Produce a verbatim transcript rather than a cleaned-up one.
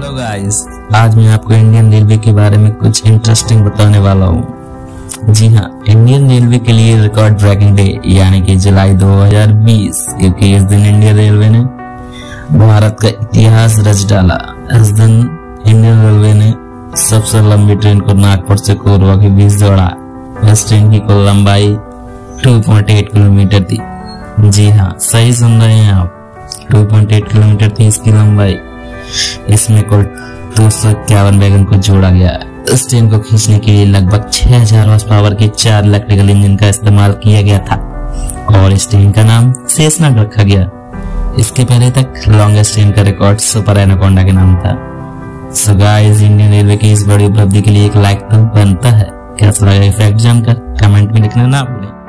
Hello guys, आज मैं आपको इंडियन रेलवे के बारे में कुछ इंटरेस्टिंग बताने वाला हूँ। जी हाँ, इंडियन रेलवे के लिए रिकॉर्ड ब्रेकिंग डे यानी कि जुलाई दो हज़ार बीस, क्योंकि इस दिन इंडियन रेलवे ने भारत का इतिहास रच डाला। इस दिन इंडियन रेलवे ने सबसे लंबी ट्रेन को नागपुर से कोरबा के बीच जोड़ा। इस ट्रेन की कुल लंबाई दो पॉइंट आठ किलोमीटर थी। जी हाँ, सही सुन रहे हैं आप, दो पॉइंट आठ किलोमीटर थी इसकी लंबाई। इसमें कुल दो सौ इक्यावन वैगन को जोड़ा गया। इस ट्रेन को खींचने के लिए लगभग छह हज़ार हॉर्स पावर के चार इलेक्ट्रिकल इंजन का इस्तेमाल किया गया था और इस ट्रेन का नाम शेषनाग रखा गया। इसके पहले तक लॉन्गेस्ट ट्रेन का रिकॉर्ड सुपर एनाकोंडा के नाम था। सो गाइस, इंडियन रेलवे की इस बड़ी उपलब्धि के लिए एक लाइक तो बनता है। कैसा लगा फैक्ट जानकर कमेंट में लिखना ना भूलें।